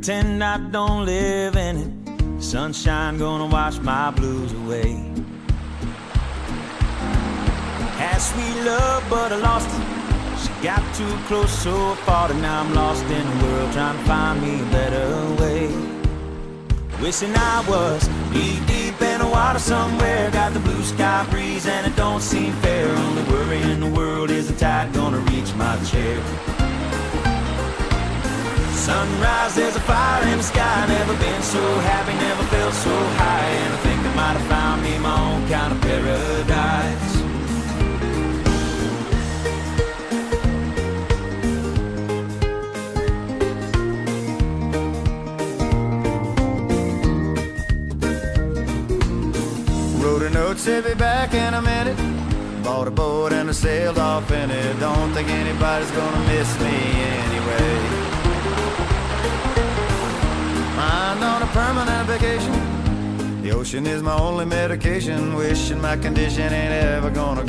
pretend I don't live in it. Sunshine gonna wash my blues away. Had sweet love, but I lost it. She got too close, so far, and now I'm lost in the world, trying to find me a better way. Wishing I was deep in the water somewhere. Got the blue sky breeze and it don't seem fair. Only worry in the world is the tide gonna reach my chair. Sunrise, there's a fire in the sky. Never been so happy, never felt so high. And I think I might have found me my own kind of paradise. Wrote a note, said be back in a minute. Bought a boat and I sailed off in it. Don't think anybody's gonna miss me anyway. Mind on a permanent vacation. The ocean is my only medication. Wishing my condition ain't ever gonna